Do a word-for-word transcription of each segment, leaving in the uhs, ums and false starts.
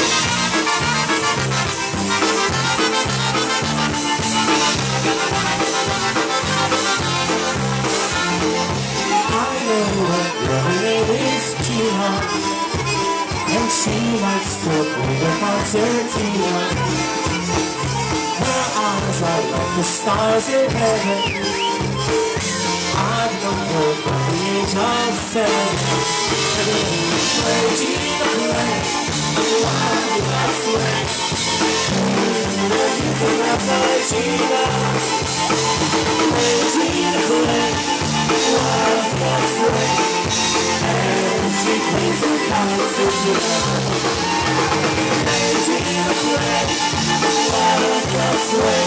And she likes to play the concertina. Her eyes are like the stars in heaven. I've known her from the age of seven. Play Gina, play. Why do I sway? You can have my Gina. Play Gina, play. Why do I sway? And she plays the concertina. Play Gina, play. Why do I sway?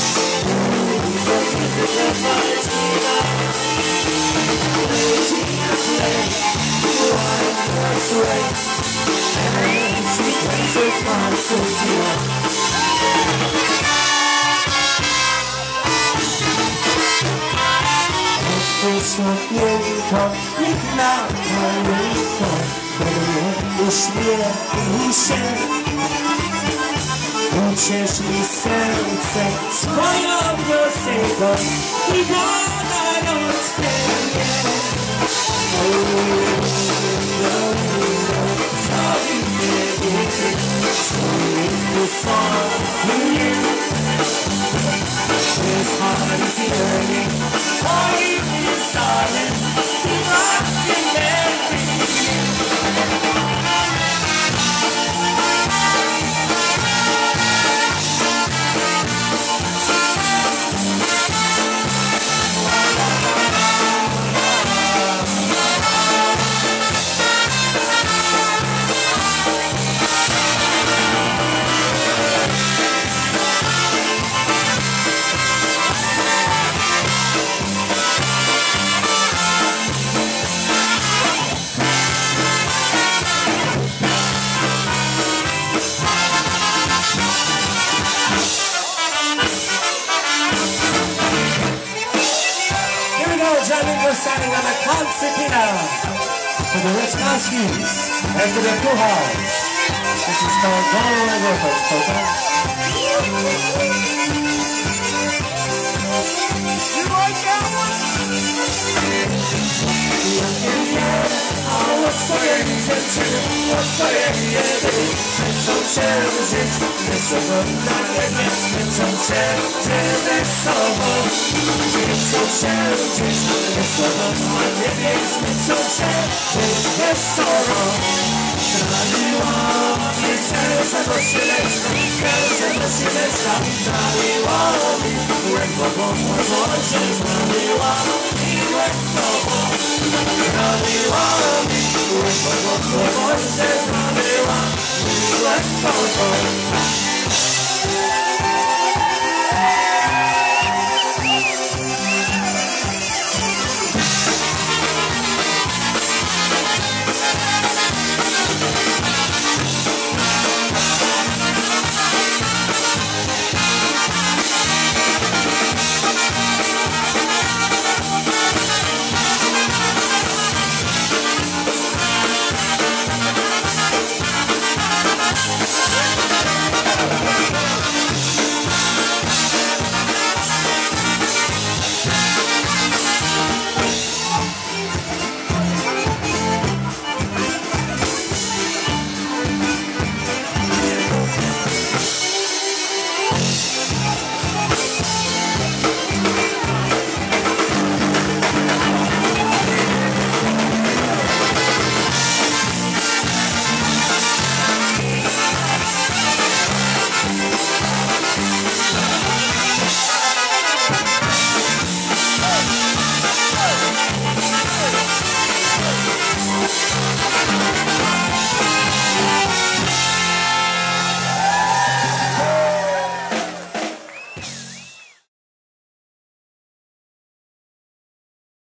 You can have my Gina. Play Gina, play. Why do I sway? And she plays the concertina. Proszę piękno, nikt na malinko, kiedy uśmiechnij się. Uciesz mi serce swoją piosenką i woda rozpłynie. Cały mnie buty, swoim usługuje. This heart is yearning for you, darling. You must remember standing on the concertina for the Ritzkowskis and for the Puhals. This is called Going on the Records, Coco. You like that one? What's the intention? What's the idea? It's on challenges. It's a good night. It's on challenges. It's so hard. It's on challenges. It's a good night. It's on challenges. It's so wrong. It's a bushiless. It's a bushiless. We're for one more voices. We want to work for one. We want to work for one more voices. We want to work for one.